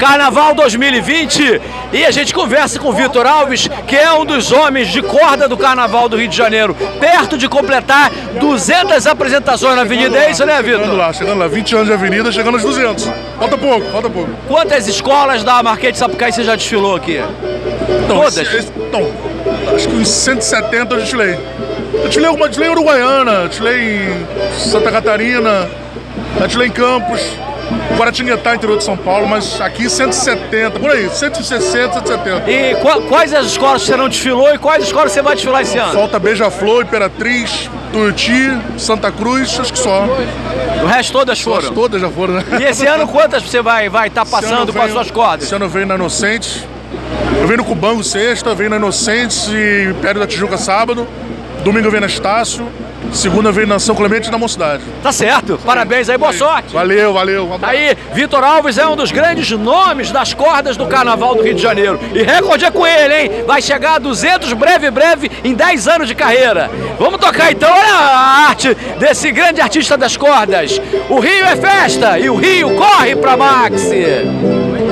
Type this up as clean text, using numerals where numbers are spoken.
Carnaval 2020 e a gente conversa com o Vitor Alves, que é um dos homens de corda do Carnaval do Rio de Janeiro, perto de completar 200 apresentações na Avenida, é isso, né, Vitor? Chegando lá, 20 anos de Avenida, chegando aos 200. Falta pouco. Quantas escolas da Marquês de Sapucaí você já desfilou aqui? Então, Todas? Acho que uns 170 eu desfilei. Eu desfilei em Uruguaiana, desfilei em Santa Catarina, desfilei em Campos, Guaratinguetá, interior de São Paulo, mas aqui 170, por aí, 160, 170. E quais as escolas você não desfilou e quais escolas você vai desfilar esse ano? Falta Beija-Flor, Imperatriz, Tuiuti, Santa Cruz, acho que só. O resto todas foram? Acho todas já foram, né? E esse ano quantas você vai estar passando com as suas cordas? Esse ano eu venho na Inocentes, eu venho no Cubango sexta, eu venho na Inocentes e Império da Tijuca sábado, domingo eu venho na Estácio, segunda eu venho na São Clemente e na Mocidade. Tá certo, parabéns aí, boa sorte. Valeu. Aí, Vitor Alves é um dos grandes nomes das cordas do Carnaval do Rio de Janeiro. E recorde é com ele, hein? Vai chegar a 200 breve, em 10 anos de carreira. Vamos tocar então, olha a arte desse grande artista das cordas. O Rio é festa e o Rio corre pra Maxi.